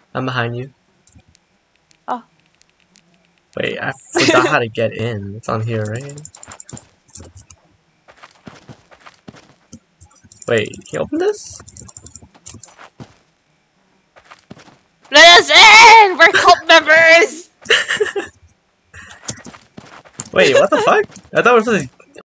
I'm behind you. Oh. Wait, I forgot how to get in. It's on here, right? Wait, can you open this? Let us in! We're cult members! Wait, what the fuck? I thought we were supposed to